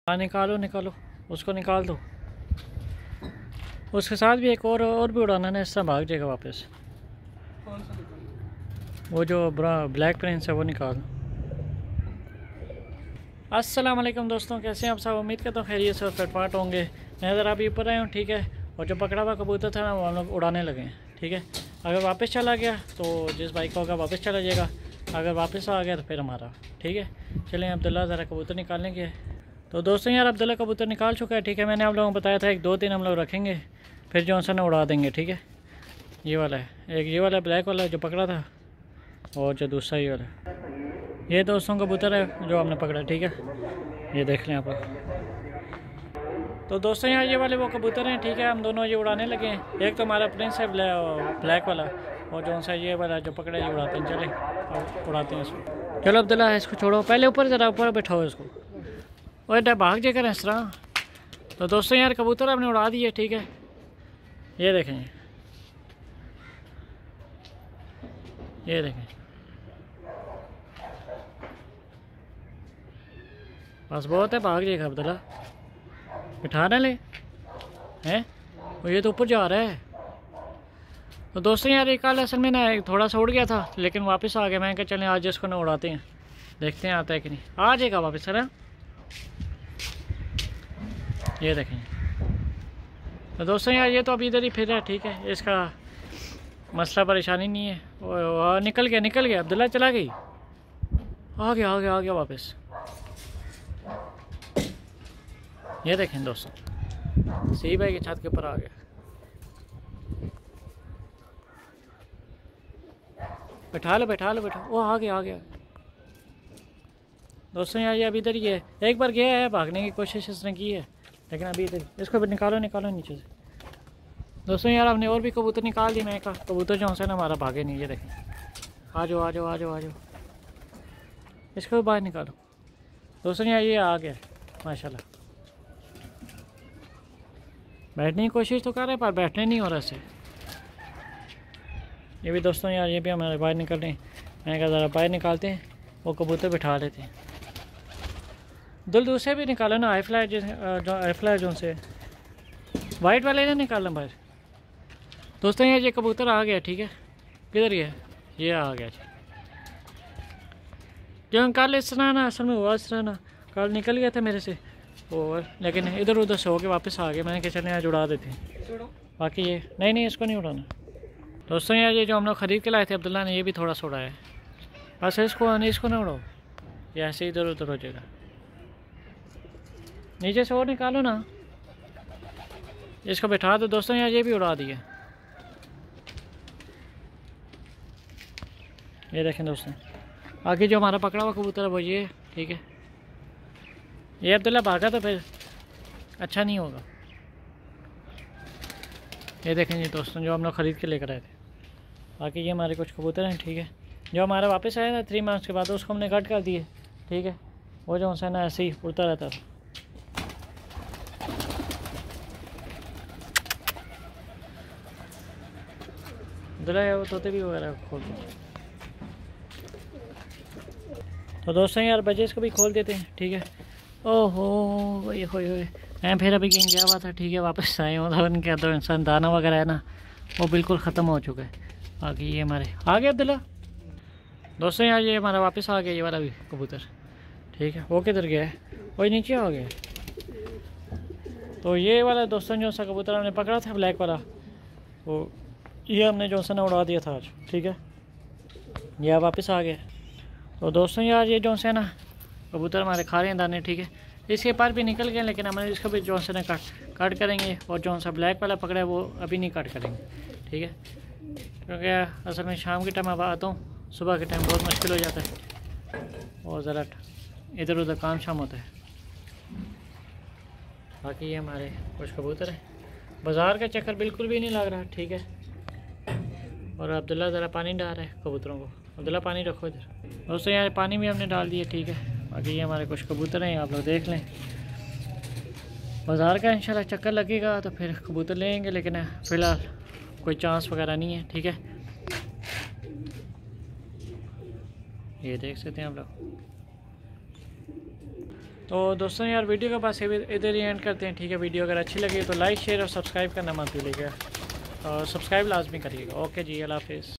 हाँ निकालो निकालो, उसको निकाल दो। उसके साथ भी एक और भी उड़ाना है, इस तरह भाग जाएगा वापस। वो जो ब्लैक प्रिंस है वो निकाल। अस्सलाम वालेकुम दोस्तों, कैसे हैं आप सब? उम्मीद करता हूँ खैरियत से और फिटफाट होंगे। मैं ज़रा अभी ऊपर आया हूँ, ठीक है। और जो पकड़ा हुआ कबूतर था ना, वो हम लोग उड़ाने लगे हैं, ठीक है। अगर वापस चला गया तो जिस बाइक का होगा वापस चला जाएगा, अगर वापस आ गया तो फिर हमारा, ठीक है। चलें अब्दुल्ला ज़रा कबूतर निकालने के। तो दोस्तों यार अब्दुल्ला कबूतर निकाल चुका है, ठीक है। मैंने आप लोगों को बताया था एक 2-3 हम लोग रखेंगे, फिर जो ना उड़ा देंगे, ठीक है। ये वाला है, एक ये वाला ब्लैक वाला जो पकड़ा था, और जो दूसरा ये वाला है। ये दोस्तों कबूतर है जो हमने पकड़ा, ठीक है। ये देख लें आप लोग। तो दोस्तों यार ये वाले वो कबूतर हैं, ठीक है। हम दोनों ये उड़ाने लगे हैं। एक तो हमारा प्रिंस है ब्लैक वाला, और जो सा ये वाला जो पकड़ा ये उड़ाते हैं। चले अब उड़ाते हैं इसको। चलो अब्दुल्ला इसको छोड़ो, पहले ऊपर ज़रा ऊपर बैठाओ इसको, और भाग जाकर इस तरह। तो दोस्तों यार कबूतर हमने उड़ा दिए, ठीक है। ये देखें, ये देखें, बस बहुत है, भाग जाएगा अब्दुल्ला। बिठा ना ले हैं, और ये तो ऊपर जा रहा है। तो दोस्तों यार एक कल असल में ना थोड़ा सा उड़ गया था, लेकिन वापस आ गया। मैं कहा चलें आज इसको ना उड़ाते हैं, देखते हैं आता है कि नहीं। आ जाएगा वापस है ना, ये देखें। तो दोस्तों यार ये तो अभी इधर ही फिर है, ठीक है। इसका मसला परेशानी नहीं है। और निकल गया अब्दुल्ला, चला गई। आ गया वापस। ये देखें दोस्तों, सही भाई की छत के ऊपर आ गया। बैठा लो। वो आ गया। दोस्तों यार ये अभी इधर ही है। एक बार गया है, भागने की कोशिश इसने की है, लेकिन अभी इधर। इसको निकालो नीचे से। दोस्तों यार हमने और भी कबूतर निकाल दी। मैं कहा कबूतर जो है ना हमारा भागे नहीं। ये देखें, आ जाओ। इसको भी बाहर निकालो। दोस्तों यार ये आ गया माशाल्लाह। बैठने की कोशिश तो कर रहे पर बैठने नहीं हो रहा से। ये भी दोस्तों यार ये भी हमारे बाहर निकल रहे हैं। मैंने कहा ज़रा बाहर निकालते हैं, वो कबूतर बिठा लेते हैं। दूसरे भी निकालो ना, आई फ्लाई जो से वाइट वाले ना निकालना बाहर। दोस्तों यार ये कबूतर आ गया, ठीक है। किधर गया? ये आ गया जी। जो कल इस तरह ना असल में हुआ, इस तरह ना कल निकल गया था मेरे से, और लेकिन इधर उधर से होके वापस आ गया। मैंने कहा चले आज उड़ा देते हैं। बाकी ये नहीं इसको नहीं उड़ाना। दोस्तों यार ये जो हम लोग ख़रीद के लाए थे अब्दुल्ला ने, ये भी थोड़ा सा उड़ाया है। बस इसको ना उड़ाओ, ये ऐसे इधर उधर हो जाएगा। नीचे से और निकालो ना, इसको बैठा दो। दोस्तों यार ये भी उड़ा दिया। ये देखें दोस्तों, आगे जो हमारा पकड़ा हुआ कबूतर है वो ये, ठीक है। ये अब्दुल्ला भागा तो फिर अच्छा नहीं होगा। ये देखें जी दोस्तों, जो हम लोग ख़रीद के लेकर आए थे। बाकी ये हमारे कुछ कबूतर हैं, ठीक है। जो हमारा वापस आया था 3 मंथ्स के बाद, उसको हमने कट कर दिए, ठीक है। वो जो है ना ऐसे ही उड़ता रहता था। अब्दुल्ला वो तोते भी वगैरह खोल दो। तो दोस्तों यार बजेस को भी खोल देते हैं, ठीक है। ओहो भाई हो मैं फिर अभी कहीं गया हुआ था, ठीक है। वापस आए हूँ तो उनके तो इंसान दाना वगैरह है ना, वो बिल्कुल ख़त्म हो चुका है। बाकी ये हमारे आ गया अब्दुल्ला। दोस्तों यार ये हमारा वापस आ गया ये वाला भी कबूतर, ठीक है। वो किधर गया है? वही नीचे आ गया। तो ये वाला दोस्तों जो सा कबूतर हमने पकड़ा था ब्लैक वाला, वो ये हमने जो सा ना उड़ा दिया था आज, ठीक है। यह वापस आ गया। तो दोस्तों यार ये जो है ना कबूतर हमारे खा रहे हैं दाने, ठीक है। इसके पार भी निकल गए, लेकिन हमें इसको भी जो है ना काट करेंगे। और जो सा ब्लैक वाला पकड़ा है वो अभी नहीं काट करेंगे, ठीक है। क्योंकि असल में शाम के टाइम अब आता हूँ, सुबह के टाइम बहुत मुश्किल हो जाता है, और ज़रा इधर उधर काम शाम होता है। बाकी ये हमारे कुछ कबूतर हैं। बाज़ार का चक्कर बिल्कुल भी नहीं लग रहा, ठीक है। और अब्दुल्ला ज़रा पानी डाल रहा है कबूतरों को। अब्दुल्ला पानी रखो इधर। दोस्तों यार पानी भी हमने डाल दिया, ठीक है। बाकी ये हमारे कुछ कबूतर हैं, आप लोग देख लें। बाज़ार का इंशाल्लाह चक्कर लगेगा तो फिर कबूतर लेंगे, लेकिन फ़िलहाल कोई चांस वगैरह नहीं है, ठीक है। ये देख सकते हैं आप लोग। तो दोस्तों यार वीडियो का बस इधर ही एंड करते हैं, ठीक है। वीडियो अगर अच्छी लगी तो लाइक शेयर और सब्सक्राइब करना मत भूलिएगा, और सब्सक्राइब लाजमी करिएगा। ओके जी, अल्लाह हाफिज़।